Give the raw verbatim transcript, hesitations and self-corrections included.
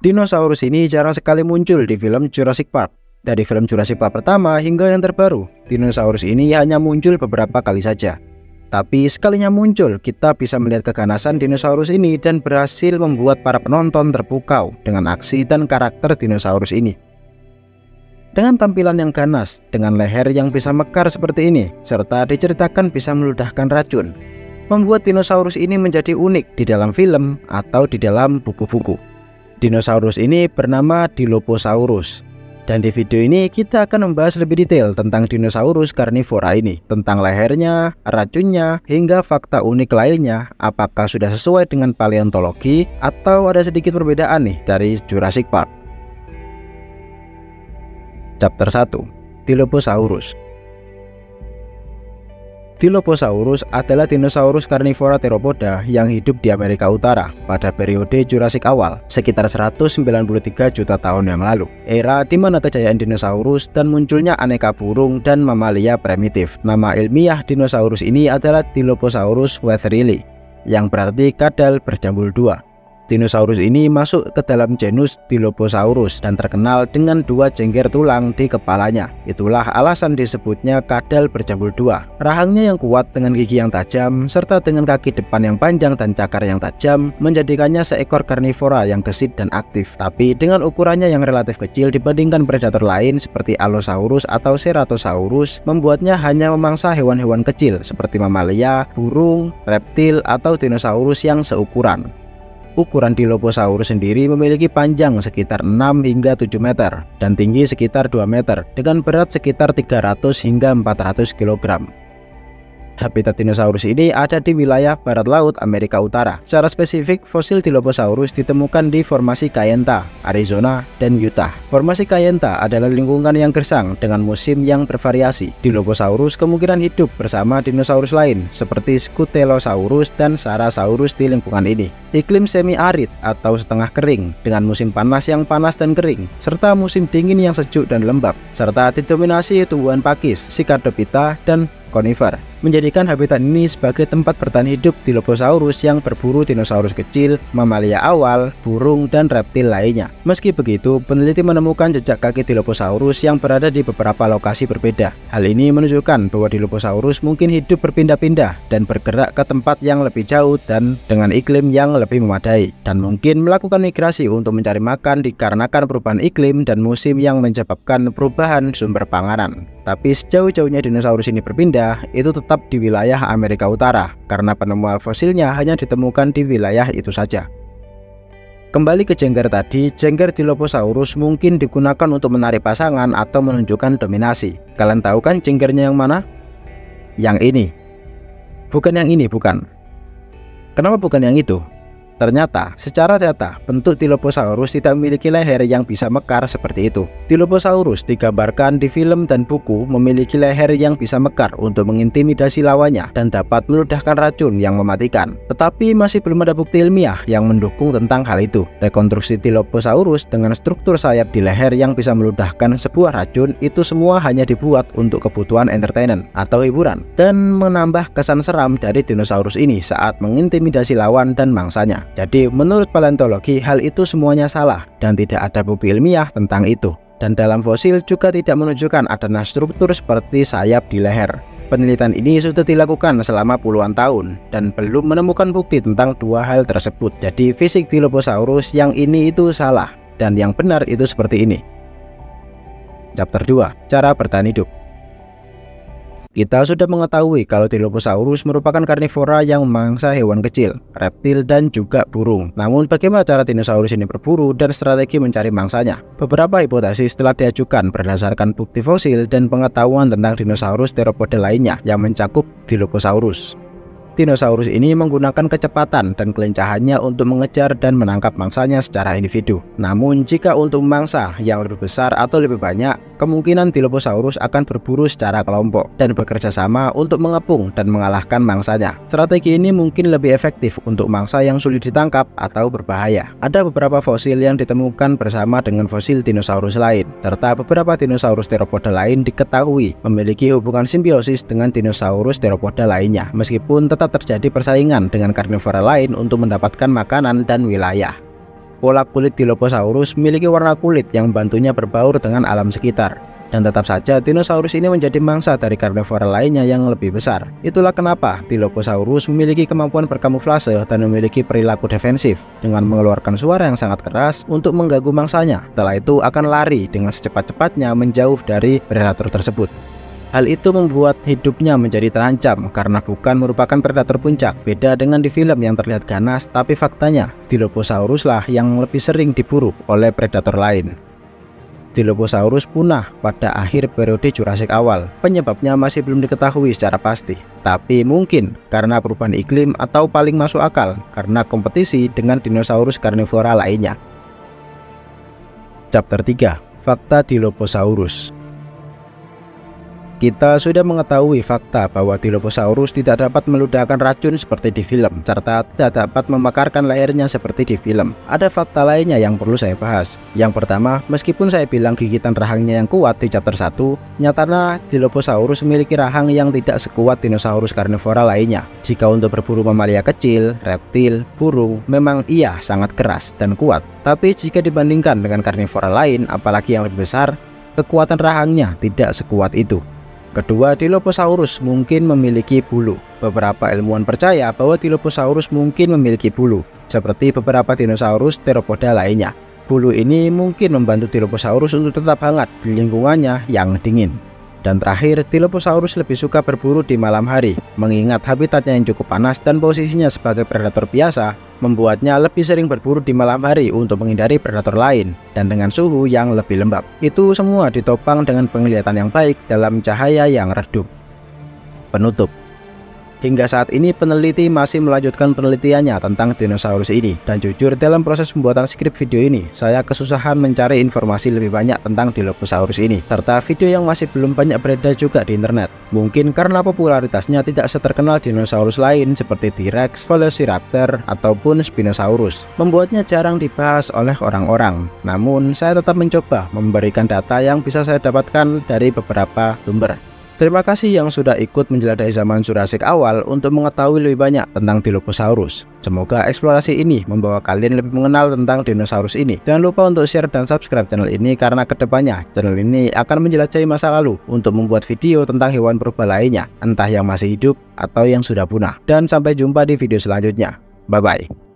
Dinosaurus ini jarang sekali muncul di film Jurassic Park. Dari film Jurassic Park pertama hingga yang terbaru, dinosaurus ini hanya muncul beberapa kali saja. Tapi sekalinya muncul, kita bisa melihat keganasan dinosaurus ini dan berhasil membuat para penonton terpukau dengan aksi dan karakter dinosaurus ini. Dengan tampilan yang ganas, dengan leher yang bisa mekar seperti ini, serta diceritakan bisa meludahkan racun, membuat dinosaurus ini menjadi unik di dalam film atau di dalam buku-buku. Dinosaurus ini bernama Dilophosaurus. Dan di video ini kita akan membahas lebih detail tentang dinosaurus karnivora ini, tentang lehernya, racunnya, hingga fakta unik lainnya, apakah sudah sesuai dengan paleontologi atau ada sedikit perbedaan nih dari Jurassic Park. Chapter satu. Dilophosaurus. Dilophosaurus adalah dinosaurus karnivora teropoda yang hidup di Amerika Utara pada periode Jurassic awal, sekitar seratus sembilan puluh tiga juta tahun yang lalu. Era di mana kejayaan dinosaurus dan munculnya aneka burung dan mamalia primitif. Nama ilmiah dinosaurus ini adalah Dilophosaurus wetherilli, yang berarti kadal berjambul dua. Dinosaurus ini masuk ke dalam genus Dilophosaurus dan terkenal dengan dua jengger tulang di kepalanya. Itulah alasan disebutnya kadal berjambul dua. Rahangnya yang kuat dengan gigi yang tajam serta dengan kaki depan yang panjang dan cakar yang tajam menjadikannya seekor karnivora yang gesit dan aktif. Tapi dengan ukurannya yang relatif kecil dibandingkan predator lain seperti Allosaurus atau Ceratosaurus, membuatnya hanya memangsa hewan-hewan kecil seperti mamalia, burung, reptil, atau dinosaurus yang seukuran. Ukuran Dilophosaurus sendiri memiliki panjang sekitar enam hingga tujuh meter dan tinggi sekitar dua meter dengan berat sekitar tiga ratus hingga empat ratus kilogram. Habitat dinosaurus ini ada di wilayah barat laut Amerika Utara. Secara spesifik, fosil Dilophosaurus ditemukan di Formasi Kayenta, Arizona, dan Utah. Formasi Kayenta adalah lingkungan yang gersang dengan musim yang bervariasi. Dilophosaurus kemungkinan hidup bersama dinosaurus lain seperti Scutellosaurus dan Sarasaurus di lingkungan ini. Iklim semi-arid atau setengah kering dengan musim panas yang panas dan kering, serta musim dingin yang sejuk dan lembab, serta didominasi tumbuhan pakis, Cicadophyta, dan konifer, menjadikan habitat ini sebagai tempat bertahan hidup Dilophosaurus yang berburu dinosaurus kecil, mamalia awal, burung, dan reptil lainnya. Meski begitu, peneliti menemukan jejak kaki Dilophosaurus yang berada di beberapa lokasi berbeda. Hal ini menunjukkan bahwa Dilophosaurus mungkin hidup berpindah-pindah dan bergerak ke tempat yang lebih jauh dan dengan iklim yang lebih memadai, dan mungkin melakukan migrasi untuk mencari makan dikarenakan perubahan iklim dan musim yang menyebabkan perubahan sumber panganan. Tapi sejauh-jauhnya dinosaurus ini berpindah, itu tetap di wilayah Amerika Utara, karena penemuan fosilnya hanya ditemukan di wilayah itu saja. Kembali ke jengger tadi, jengger Dilophosaurus mungkin digunakan untuk menarik pasangan atau menunjukkan dominasi. Kalian tahu kan jenggernya yang mana? Yang ini. Bukan yang ini, bukan. Kenapa bukan yang itu? Ternyata, secara data, bentuk Dilophosaurus tidak memiliki leher yang bisa mekar seperti itu. Dilophosaurus digambarkan di film dan buku memiliki leher yang bisa mekar untuk mengintimidasi lawannya dan dapat meludahkan racun yang mematikan. Tetapi masih belum ada bukti ilmiah yang mendukung tentang hal itu. Rekonstruksi Dilophosaurus dengan struktur sayap di leher yang bisa meludahkan sebuah racun itu semua hanya dibuat untuk kebutuhan entertainment atau hiburan dan menambah kesan seram dari dinosaurus ini saat mengintimidasi lawan dan mangsanya. Jadi menurut paleontologi hal itu semuanya salah dan tidak ada bukti ilmiah tentang itu. Dan dalam fosil juga tidak menunjukkan adanya struktur seperti sayap di leher. Penelitian ini sudah dilakukan selama puluhan tahun dan belum menemukan bukti tentang dua hal tersebut. Jadi fisik Dilophosaurus yang ini itu salah dan yang benar itu seperti ini. Chapter dua. Cara bertahan hidup. Kita sudah mengetahui kalau Dilophosaurus merupakan karnivora yang memangsa hewan kecil, reptil, dan juga burung. Namun bagaimana cara dinosaurus ini berburu dan strategi mencari mangsanya? Beberapa hipotesis telah diajukan berdasarkan bukti fosil dan pengetahuan tentang dinosaurus teropoda lainnya yang mencakup Dilophosaurus. Dinosaurus ini menggunakan kecepatan dan kelincahannya untuk mengejar dan menangkap mangsanya secara individu. Namun jika untuk memangsa yang lebih besar atau lebih banyak, kemungkinan Dilophosaurus akan berburu secara kelompok dan bekerja sama untuk mengepung dan mengalahkan mangsanya. Strategi ini mungkin lebih efektif untuk mangsa yang sulit ditangkap atau berbahaya. Ada beberapa fosil yang ditemukan bersama dengan fosil dinosaurus lain, serta beberapa dinosaurus teropoda lain diketahui memiliki hubungan simbiosis dengan dinosaurus teropoda lainnya, meskipun tetap terjadi persaingan dengan karnivora lain untuk mendapatkan makanan dan wilayah. Pola kulit Dilophosaurus memiliki warna kulit yang membantunya berbaur dengan alam sekitar. Dan tetap saja dinosaurus ini menjadi mangsa dari karnivora lainnya yang lebih besar. Itulah kenapa Dilophosaurus memiliki kemampuan berkamuflase dan memiliki perilaku defensif dengan mengeluarkan suara yang sangat keras untuk mengganggu mangsanya. Setelah itu akan lari dengan secepat-cepatnya menjauh dari predator tersebut. Hal itu membuat hidupnya menjadi terancam karena bukan merupakan predator puncak. Beda dengan di film yang terlihat ganas, tapi faktanya Dilophosaurus lah yang lebih sering diburu oleh predator lain. Dilophosaurus punah pada akhir periode Jurassic awal. Penyebabnya masih belum diketahui secara pasti, tapi mungkin karena perubahan iklim atau paling masuk akal karena kompetisi dengan dinosaurus karnivora lainnya. Chapter tiga. Fakta Dilophosaurus. Kita sudah mengetahui fakta bahwa Dilophosaurus tidak dapat meludahkan racun seperti di film, serta tidak dapat memakarkan lehernya seperti di film. Ada fakta lainnya yang perlu saya bahas. Yang pertama, meskipun saya bilang gigitan rahangnya yang kuat di chapter satu, nyatanya Dilophosaurus memiliki rahang yang tidak sekuat dinosaurus karnivora lainnya. Jika untuk berburu mamalia kecil, reptil, burung, memang iya sangat keras dan kuat. Tapi jika dibandingkan dengan karnivora lain, apalagi yang lebih besar, kekuatan rahangnya tidak sekuat itu. Kedua, Dilophosaurus mungkin memiliki bulu. Beberapa ilmuwan percaya bahwa Dilophosaurus mungkin memiliki bulu, seperti beberapa dinosaurus teropoda lainnya. Bulu ini mungkin membantu Dilophosaurus untuk tetap hangat di lingkungannya yang dingin. Dan terakhir, Dilophosaurus lebih suka berburu di malam hari, mengingat habitatnya yang cukup panas dan posisinya sebagai predator biasa, membuatnya lebih sering berburu di malam hari untuk menghindari predator lain, dan dengan suhu yang lebih lembab. Itu semua ditopang dengan penglihatan yang baik dalam cahaya yang redup. Penutup. Hingga saat ini peneliti masih melanjutkan penelitiannya tentang dinosaurus ini, dan jujur dalam proses pembuatan skrip video ini saya kesusahan mencari informasi lebih banyak tentang Dilophosaurus ini, serta video yang masih belum banyak beredar juga di internet. Mungkin karena popularitasnya tidak seterkenal dinosaurus lain seperti T-Rex, Velociraptor, ataupun Spinosaurus, membuatnya jarang dibahas oleh orang-orang. Namun saya tetap mencoba memberikan data yang bisa saya dapatkan dari beberapa sumber. Terima kasih yang sudah ikut menjelajahi zaman Jurassic awal untuk mengetahui lebih banyak tentang Dilophosaurus. Semoga eksplorasi ini membawa kalian lebih mengenal tentang dinosaurus ini. Jangan lupa untuk share dan subscribe channel ini karena kedepannya channel ini akan menjelajahi masa lalu untuk membuat video tentang hewan purba lainnya, entah yang masih hidup atau yang sudah punah. Dan sampai jumpa di video selanjutnya. Bye-bye.